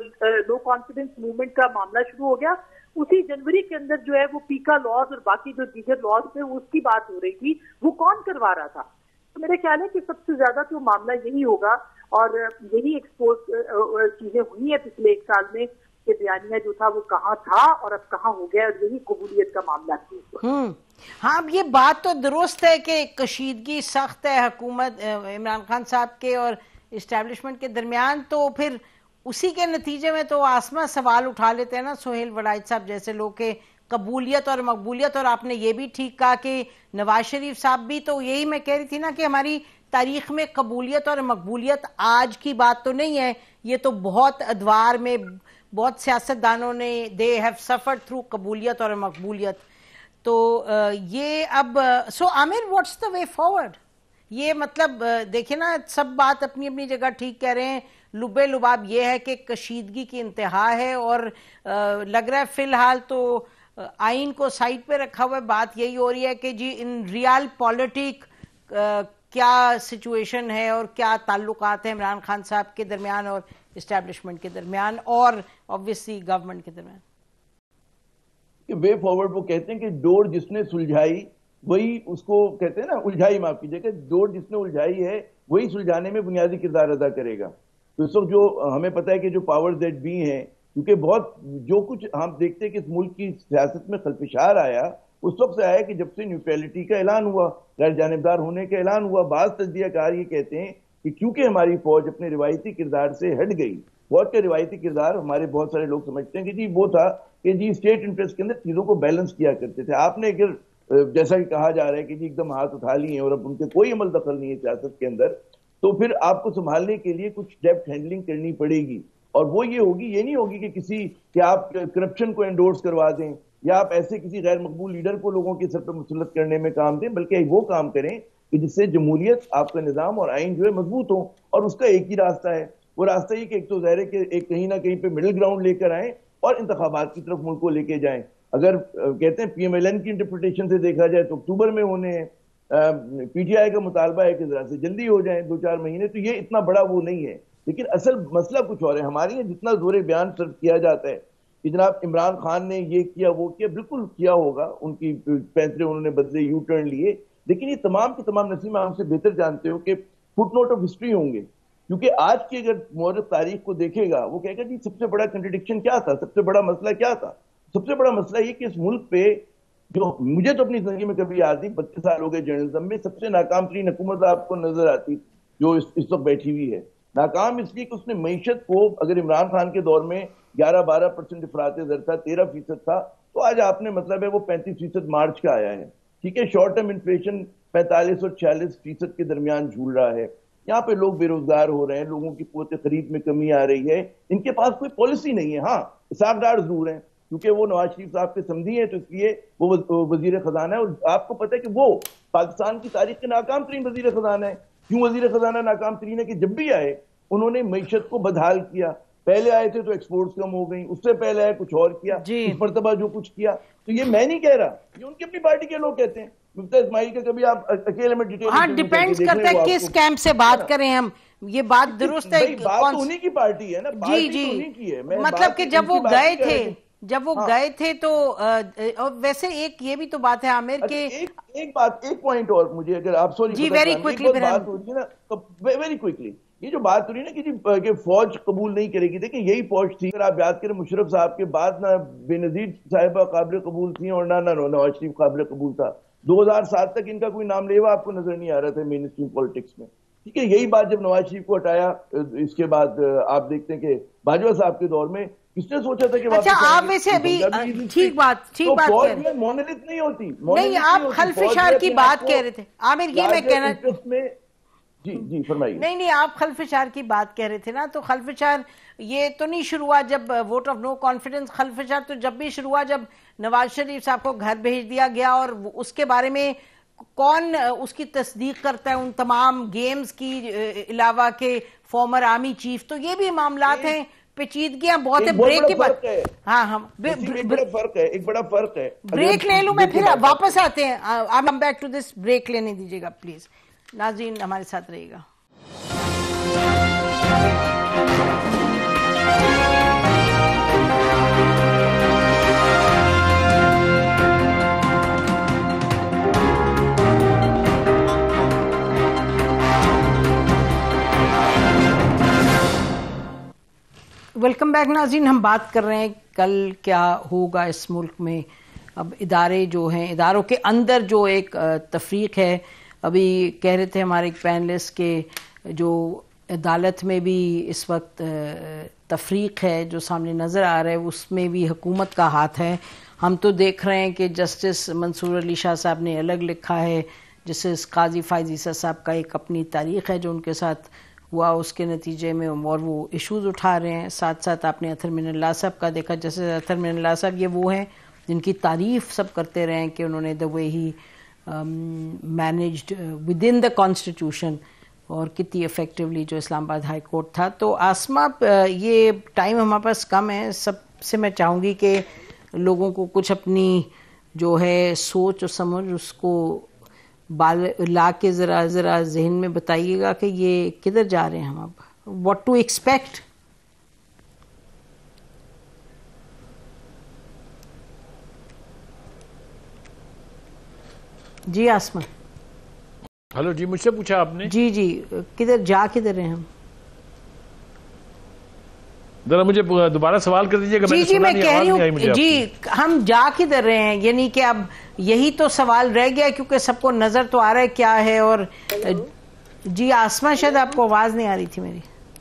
لو کانفیڈنس موومنٹ کا معاملہ شروع ہو گیا، اسی جنوری کے اندر جو ہے وہ پیکا لاز اور باقی جو دیگر لاز تھے اس کی بات ہو رہی تھی، وہ کون کروا رہا تھا؟ تو میرا خیال ہے کہ سب سے زیادہ تو معاملہ یہی ہوگا، اور یہی ایکسپوز چیزیں ہوئی ہیں پچھلے 1 سال میں کہ بیانیہ جو تھا وہ کہاں تھا اور اب کہاں ہو گیا، اور یہی قبولیت کا معاملہ تھی. ہاں، اب یہ بات تو درست ہے کہ کشیدگی سخت ہے حکومت عمران خان صاحب کے اور اسٹیبلشمنٹ کے درمیان، تو پھر اسی کے نتیجے میں تو آسما سوال اٹھا لیتے ہیں نا سہیل وڑائچ صاحب جیسے لوگ کہ قبولیت اور مقبولیت. اور آپ نے یہ بھی ٹھیک کہا کہ نواز شریف صاحب بھی، تو یہی میں کہہ رہی تھی نا کہ ہماری تاریخ میں قبولیت اور مقبولیت آج کی بات تو نہیں ہے، یہ تو بہت ادوار میں بہت سیاستدانوں نے دے ہیو سفرڈ تھرو قبولیت اور مقبولیت. تو یہ اب سو عامر واٹس دا وے فارورڈ؟ یہ مطلب دیکھیں نا، سب بات اپنی اپنی جگہ ٹھیک کہہ رہے ہیں، لبے لباب یہ ہے کہ کشیدگی کی انتہا ہے، اور لگ رہا ہے فی الحال تو آئین کو سائٹ پہ رکھا ہوا ہے. بات یہی ہو رہی ہے کہ جی ان ریال پولیٹک کیا سچویشن ہے اور کیا تعلقات ہیں عمران خان صاحب کے درمیان اور اسٹیبلشمنٹ کے درمیان اور obviously گورنمنٹ کے درمیان. وے فارورڈ وہ کہتے ہیں کہ ڈور جس نے سلجھائی وہی اس کو کہتے ہیں نا، الجھائی معاف کیجیے، کہ ڈور جس نے الجھائی ہے وہی سلجھانے میں بنیادی کردار ادا کرے گا. تو اس وقت جو ہمیں پتہ ہے کہ جو پاور زیڈ بھی ہیں، کیونکہ بہت جو کچھ ہم دیکھتے ہیں کہ اس ملک کی سیاست میں خلفشار آیا اس وقت سے آیا کہ جب سے نیوٹریلٹی کا اعلان ہوا، غیر جانبدار ہونے کا اعلان ہوا. بعض تجزیہ کار یہ کہتے ہیں کہ کیونکہ ہماری فوج اپنے روایتی کردار سے ہٹ گئی، فوج کا روایتی کردار ہمارے بہت سارے لوگ سمجھتے ہیں کہ جی وہ تھا کہ جی اسٹیٹ انٹرسٹ کے اندر چیزوں کو بیلنس کیا کرتے تھے. آپ نے اگر جیسا کہ کہا جا رہا ہے کہ جی ایک دم ہاتھ اٹھا لیے اور اب ان کے کوئی عمل دخل نہیں ہے سیاست کے اندر، تو پھر آپ کو سنبھالنے کے لیے کچھ ڈیپتھ ہینڈلنگ کرنی پڑے گی. اور وہ یہ ہوگی، یہ نہیں ہوگی کہ آپ کرپشن کو انڈورس کروا دیں یا آپ ایسے کسی غیر مقبول لیڈر کو لوگوں کے سر پہ مسلط کرنے میں کام دیں، بلکہ وہ کام کریں کہ جس سے جمہوریت، آپ کا نظام اور آئین جو ہے مضبوط ہوں. اور اس کا ایک ہی راستہ ہے، وہ راستہ یہ کہ ایک تو ظاہر ہے کہ ایک کہیں نہ کہیں پہ مڈل گراؤنڈ لے کر آئیں اور انتخابات کی طرف ملک کو لے کے جائیں. اگر کہتے ہیں پی ایم ایل این کی انٹرپریٹیشن سے دیکھا جائے تو اکتوبر میں ہونے ہیں، پی ٹی آئی کا مطالبہ ہے کہ ذرا سے جلدی ہو جائیں 2-4 مہینے، تو یہ اتنا بڑا وہ نہیں ہے. لیکن اصل مسئلہ کچھ اور ہے. ہمارے یہاں جتنا زور بیان صرف کیا جاتا ہے کہ جناب عمران خان نے یہ کیا وہ کیا، بالکل کیا ہوگا، ان کی فیصلے انہوں نے بدلے، یو ٹرن لیے، لیکن یہ تمام کے تمام نسیم آپ سے بہتر جانتے ہو کہ فٹ نوٹ آف ہسٹری ہوں گے. کیونکہ آج کی اگر مورخ تاریخ کو دیکھے گا وہ کہے گا جی سب سے بڑا کنٹرڈکشن کیا تھا، سب سے بڑا مسئلہ کیا تھا. سب سے بڑا مسئلہ یہ کہ اس ملک پہ جو مجھے تو اپنی زندگی میں کبھی یاد نہیں، 32 سال ہو گئے جرنلزم میں، سب سے ناکام ترین حکومت آپ کو نظر آتی جو اس وقت بیٹھی ہوئی ہے. ناکام اس لیے کہ اس نے معیشت کو، اگر عمران خان کے دور میں 11-12% افراط زر تھا، 13% تھا، تو آج آپ نے مطلب ہے وہ 35% مارچ کا آیا ہے. ٹھیک ہے، شارٹ ٹرم انفلیشن 45 اور 46% کے درمیان جھول رہا ہے. یہاں پہ لوگ بے روزگار ہو رہے ہیں, لوگوں کی قوت خرید میں کمی آ رہی ہے, ان کے پاس کوئی پالیسی نہیں ہے. ہاں اسحاق ڈار ضرور ہیں کیونکہ وہ نواز شریف صاحب کے سمدھی ہیں, تو اس لیے وہ وزیر خزانہ ہے, اور آپ کو پتہ ہے کہ وہ پاکستان کی تاریخ کے ناکام ترین وزیر خزانہ ہے. کیوں وزیر خزانہ ناکام ترین ہے؟ کہ جب بھی آئے انہوں نے معیشت کو بدحال کیا. پہلے آئے تھے تو ایکسپورٹس کم ہو گئیں, اس سے پہلے آئے کچھ اور کیا, اس مرتبہ جو کچھ کیا. تو یہ میں نہیں کہہ رہا, یہ ان کی اپنی پارٹی کے لوگ کہتے ہیں. مفتی اسماعیل کا کبھی آپ اکیلے میں ڈیٹیل, ہاں ڈیپینڈ کرتا ہے کس کیمپ سے بات کریں ہم. یہ بات درست ہے, بات تو انہی کی پارٹی ہے نا, جی جی, مطلب کہ جب وہ گئے تھے تو ویسے ایک یہ بھی تو بات ہے عامر کہ ایک پوائنٹ اور مجھے, اگر آپ سوری جی ویری کوئکلی بات ہو رہی ہے نا, ویری کوئکلی یہ جو بات ہو رہی ہے نا کہ فوج قبول نہیں کرے گی, دیکھیں یہی فوج تھی. اگر آپ یاد کریں مشرف صاحب کے بعد نہ بے نظیر صاحبہ قابل قبول تھیں اور نہ نواز شریف قابل قبول تھا. 2007 تک ان کا کوئی نام لیوا آپ کو نظر نہیں آ رہا تھا مین اسٹریم پالیٹکس میں. ٹھیک ہے, یہی بات جب نواز شریف کو ہٹایا, اس کے بعد آپ دیکھتے ہیں کہ باجوہ صاحب کے دور میں کس نے سوچا تھا کہ اچھا آپ ویسے ابھی ٹھیک بات مونولتھ نہیں ہوتی. نہیں, آپ خلفشار کی بات کہہ رہے تھے عامر, یہ میں کہنا جی فرمائیے. نہیں آپ خلفشار کی بات کہہ رہے تھے نا, تو خلفشار یہ تو نہیں شروع ہوا جب ووٹ آف نو کانفیڈنس. خلفشار تو جب بھی شروع ہوا جب نواز شریف صاحب کو گھر بھیج دیا گیا, اور اس کے بارے میں کون اس کی تصدیق کرتا ہے ان تمام گیمز کی علاوہ کے فارمر آرمی چیف. تو یہ بھی معاملات ہیں, پیچیدگیاں بہت ہے. بریک کے بعد ہاں ایک بڑا فرق ہے. بریک لے لوں میں, پھر واپس آتے ہیں. Come back to this, break لینے دیجیے گا پلیز. ناظرین ہمارے ساتھ رہے گا. ویلکم بیک ناظرین. ہم بات کر رہے ہیں کل کیا ہوگا اس ملک میں. اب ادارے جو ہیں, اداروں کے اندر جو ایک تفریق ہے, ابھی کہہ رہے تھے ہمارے ایک پینلسٹ کے جو عدالت میں بھی اس وقت تفریق ہے جو سامنے نظر آ رہا ہے, اس میں بھی حکومت کا ہاتھ ہے. ہم تو دیکھ رہے ہیں کہ جسٹس منصور علی شاہ صاحب نے الگ لکھا ہے, جسٹس قاضی فائز عیسیٰ صاحب کا ایک اپنی تاریخ ہے جو ان کے ساتھ ہوا, اس کے نتیجے میں اور وہ ایشوز اٹھا رہے ہیں. ساتھ ساتھ آپ نے اطہر من اللہ صاحب کا دیکھا. جیسے اطہر من اللہ صاحب یہ وہ ہیں جن کی تعریف سب کرتے رہے ہیں کہ انہوں نے the way he managed within the constitution, اور کتنی افیکٹولی جو اسلام آباد ہائی کورٹ تھا. تو آسما, یہ ٹائم ہمارے پاس کم ہے, سب سے میں چاہوں گی کہ لوگوں کو کچھ اپنی جو ہے سوچ اور سمجھ اس کو لا کے ذرا ذہن میں بتائیے گا کہ یہ کدھر جا رہے ہیں ہم اب, what to expect. جی آسما. ہلو جی, مجھ سے پوچھا آپ نے؟ جی کدھر رہے ہیں ہم؟ ذرا مجھے دوبارہ سوال کر دیجیے گا. جی میں کہہ رہی ہوں جی ہم جا کدھر رہے ہیں, یعنی کہ اب یہی تو سوال رہ گیا کیونکہ سب کو نظر تو آ رہا ہے کیا ہے. اور جی آسما, شاید آپ کو آواز نہیں آ رہی تھی میری.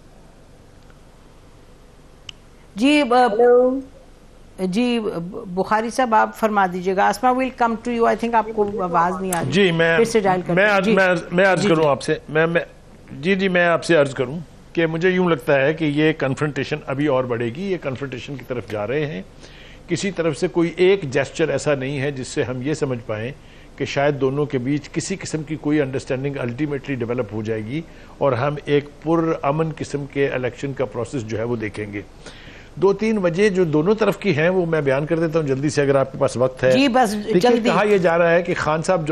جی بخاری صاحب آپ فرما دیجیے گا. Asma welcome to you. I think آپ کو آواز نہیں آ رہی. جی میں عرض کروں آپ سے, میں آپ سے عرض کروں کہ مجھے یوں لگتا ہے کہ یہ کنفرنٹیشن ابھی اور بڑھے گی. یہ کنفرنٹیشن کی طرف جا رہے ہیں. کسی طرف سے کوئی ایک جیسچر ایسا نہیں ہے جس سے ہم یہ سمجھ پائیں کہ شاید دونوں کے بیچ کسی قسم کی کوئی انڈرسٹینڈنگ الٹیمیٹلی ڈیولپ ہو جائے گی اور ہم ایک پر امن قسم کے الیکشن کا پروسیس جو ہے وہ دیکھیں گے. 2-3 وجہ جو دونوں طرف کی ہیں وہ میں بیان کر دیتا ہوں جلدی سے اگر آپ کے پاس وقت ہے. جی بس جلدی. کہا یہ جا رہا ہے کہ خان صاحب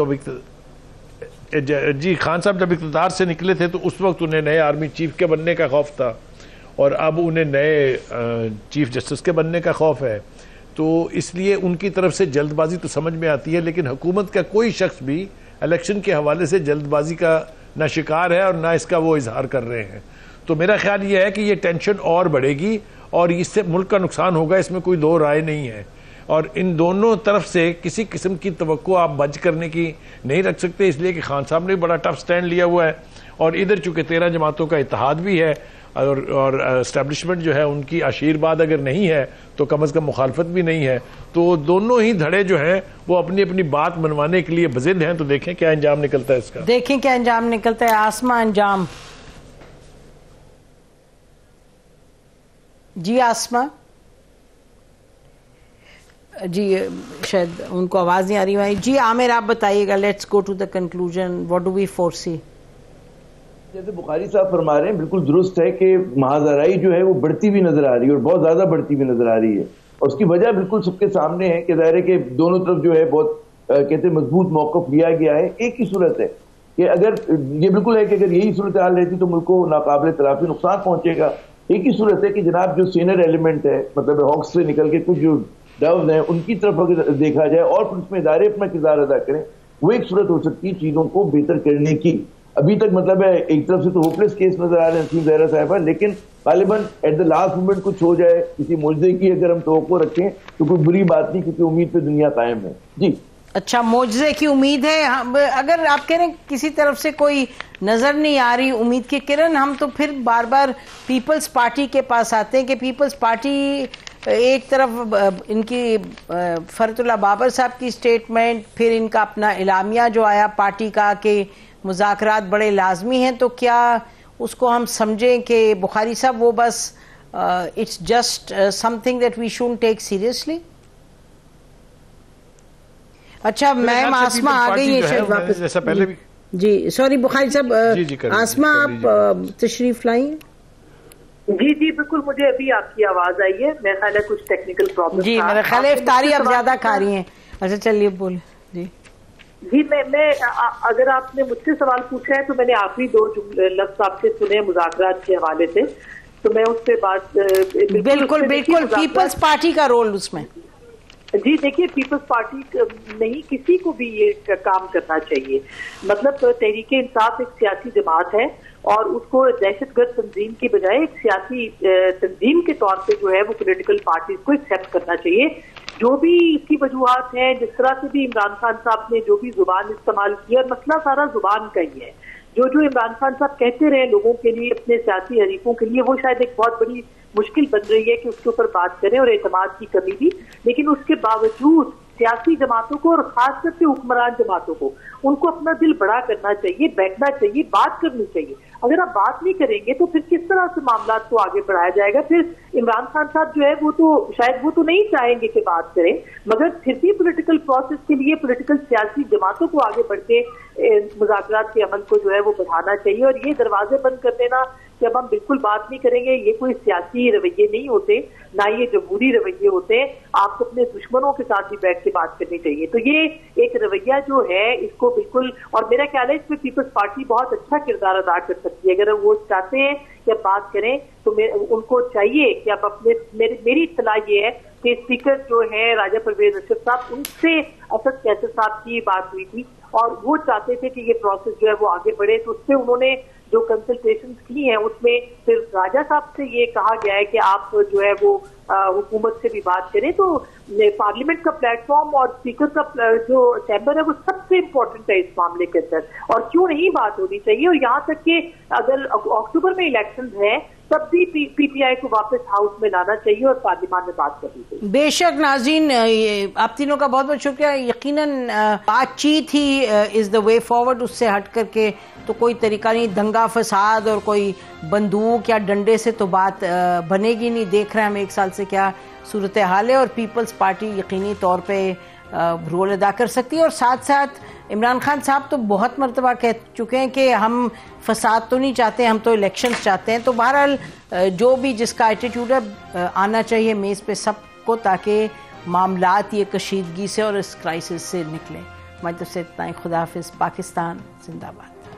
جب اقتدار سے نکلے تھے تو اس وقت انہیں نئے آرمی چیف کے بننے کا خوف تھا اور اب انہیں نئے چیف جسٹس کے بننے کا خوف ہے. تو اس لیے ان کی طرف سے جلد بازی تو سمجھ میں آتی ہے, لیکن حکومت کا کوئی شخص بھی الیکشن کے حوالے سے جلد بازی کا نہ شکار ہے اور نہ اس کا وہ اظہار کر رہے ہیں. تو میرا خیال یہ ہے کہ یہ ٹینشن اور بڑھے گی اور اس سے ملک کا نقصان ہوگا, اس میں کوئی دو رائے نہیں ہے. اور ان دونوں طرف سے کسی قسم کی توقع آپ بچ کرنے کی نہیں رکھ سکتے, اس لیے کہ خان صاحب نے بڑا ٹف سٹینڈ لیا ہوا ہے اور ادھر چونکہ 13 جماعتوں کا اتحاد بھی ہے اور اسٹیبلشمنٹ جو ہے ان کی آشیرواد اگر نہیں ہے تو کم از کم مخالفت بھی نہیں ہے. تو دونوں ہی دھڑے جو ہیں وہ اپنی اپنی بات منوانے کے لیے بضد ہیں. تو دیکھیں کیا انجام نکلتا ہے اس کا. دیکھیں کیا انجام نکلتا ہے. آسما انجام جی آسما, جی شاید ان کو آواز نہیں آ رہی ہے. جی عامر آپ بتائیے گا, let's go to the conclusion, what do we foresee. جیسے بخاری صاحب فرما رہے ہیں بالکل درست ہے کہ مہازارائی جو ہے وہ بڑھتی ہوئی نظر آ رہی ہے اور بہت زیادہ بڑھتی ہوئی نظر آ رہی ہے, اور اس کی وجہ بالکل سب کے سامنے ہے کہ ظاہر ہے کہ دونوں طرف جو ہے بہت کہتے ہیں مضبوط موقف لیا گیا ہے. ایک ہی صورت ہے کہ اگر یہ بالکل ہے کہ اگر یہی صورتحال رہتی تو ملک کو ناقابل تلافی نقصان پہنچے گا. ایک ہی صورت ہے کہ جناب جو سینئر ایلیمنٹ ہے, مطلب ہاکس سے نکل کے کچھ جو ڈوز ہیں ان کی طرف اگر دیکھا جائے اور پھر اس میں ادارے اپنا کردار ادا کریں, وہ ایک صورت ہو سکتی ہے چیزوں کو بہتر کرنے کی. ابھی تک مطلب ہے ایک طرف سے تو ہوپلیس کیس نظر آ رہے ہیں نسیم زہرا صاحبہ, لیکن غالباً ایٹ دا لاسٹ مومنٹ کچھ ہو جائے, کسی معجزے کی اگر ہم توقع رکھیں تو کوئی بری بات نہیں, کیونکہ امید پہ دنیا قائم ہے. جی اچھا, معجزے کی امید ہے. اگر آپ کہہ رہے ہیں کسی طرف سے کوئی نظر نہیں آ رہی امید کی کرن, ہم تو پھر بار بار پیپلز پارٹی کے پاس آتے ہیں کہ پیپلز پارٹی ایک طرف ان کی فرت اللہ بابر صاحب کی سٹیٹمنٹ, پھر ان کا اپنا اعلامیہ جو آیا پارٹی کا کہ مذاکرات بڑے لازمی ہیں, تو کیا اس کو ہم سمجھیں کہ بخاری صاحب وہ بس it's just something that we shouldn't take seriously. اچھا میم آسما آ گئی ہے شاید واپس, جیسا پہلے بھی. جی سوری بخاری صاحب, آسما آپ تشریف لائیں. جی جی بالکل, مجھے ابھی آپ کی آواز آئی ہے, میرا خیال ہے کچھ ٹیکنیکل پرابلم. جی میرا خیال ہے افطاری اب زیادہ کھا رہی ہیں. اچھا چلیے بولیں. جی جی میں اگر آپ نے مجھ سے سوال پوچھا ہے تو میں نے آخری 2 لفظ آپ سے سنے مذاکرات کے حوالے سے, تو میں اس سے بات بالکل پیپلز پارٹی کا رول اس میں. جی دیکھیے, پیپلز پارٹی نہیں کسی کو بھی یہ کام کرنا چاہیے. مطلب تحریک انصاف ایک سیاسی جماعت ہے اور اس کو دہشت گرد تنظیم کی بجائے ایک سیاسی تنظیم کے طور پہ جو ہے وہ پولیٹیکل پارٹیز کو ایکسیپٹ کرنا چاہیے. جو بھی اس کی وجوہات ہیں, جس طرح سے بھی عمران خان صاحب نے جو بھی زبان استعمال کی, اور مسئلہ سارا زبان کا ہی ہے. جو عمران خان صاحب کہتے رہے لوگوں کے لیے, اپنے سیاسی حریفوں کے لیے, وہ شاید ایک بہت بڑی مشکل بن رہی ہے کہ اس کے اوپر بات کریں, اور اعتماد کی کمی بھی. لیکن اس کے باوجود سیاسی جماعتوں کو اور خاص کر کے حکمران جماعتوں کو ان کو اپنا دل بڑا کرنا چاہیے, بیٹھنا چاہیے, بات کرنی چاہیے. اگر آپ بات نہیں کریں گے تو پھر کس طرح سے معاملات کو آگے بڑھایا جائے گا. پھر عمران خان صاحب جو ہے وہ تو شاید وہ تو نہیں چاہیں گے کہ بات کریں, مگر پھر بھی پولیٹیکل پروسیس کے لیے پولیٹیکل سیاسی جماعتوں کو آگے بڑھ کے مذاکرات کے عمل کو جو ہے وہ بڑھانا چاہیے. اور یہ دروازے بند کر دینا کہ اب ہم بالکل بات نہیں کریں گے, یہ کوئی سیاسی رویے نہیں ہوتے, نہ یہ جمہوری رویے ہوتے ہیں. آپ کو اپنے دشمنوں کے ساتھ بھی بیٹھ کے بات کرنی چاہیے. تو یہ ایک رویہ جو ہے اس کو بالکل, اور میرا خیال ہے اس میں پیپلز پارٹی بہت اچھا کردار ادا کر سکتی ہے. اگر وہ چاہتے ہیں کہ اب بات کریں تو ان کو چاہیے کہ اب اپنے, میری اطلاع یہ ہے کہ اسپیکر جو ہے راجہ پرویز اشرف صاحب, ان سے اسد کیسر صاحب کی بات ہوئی تھی اور وہ چاہتے تھے کہ یہ پروسیس جو ہے وہ آگے بڑھے. تو اس سے انہوں نے جو کنسلٹیشنز کی ہیں اس میں پھر راجہ صاحب سے یہ کہا گیا ہے کہ آپ جو ہے وہ حکومت سے بھی بات کریں. تو پارلیمنٹ کا پلیٹ فارم اور اسپیکر کا جو چیمبر ہے وہ سب سے امپورٹنٹ ہے اس معاملے کے اندر, اور کیوں نہیں بات ہونی چاہیے. اور یہاں تک کہ اگر اکتوبر میں الیکشنز ہیں تب بھی پی ٹی آئی کو واپس ہاؤس میں لانا چاہیے اور پارلیمان میں بات کرنی چاہیے. بے شک ناظرین, آپ تینوں کا بہت بہت شکریہ. یقیناً بات چیت ہی از دا وے فارورڈ, اس سے ہٹ کر کے تو کوئی طریقہ نہیں. دنگا فساد اور کوئی بندوق یا ڈنڈے سے تو بات بنے گی نہیں. دیکھ رہے ہیں ہم 1 سال سے کیا صورتحال ہے, اور پیپلز پارٹی یقینی طور پہ رول ادا کر سکتی ہے. اور ساتھ ساتھ عمران خان صاحب تو بہت مرتبہ کہہ چکے ہیں کہ ہم فساد تو نہیں چاہتے, ہم تو الیکشنز چاہتے ہیں. تو بہرحال جو بھی جس کا ایٹیٹیوڈ ہے آنا چاہیے میز پہ سب کو, تاکہ معاملات یہ کشیدگی سے اور اس کرائسس سے نکلیں. ہماری طرف سے اتنا ہی. خدا حافظ. پاکستان زندہ باد.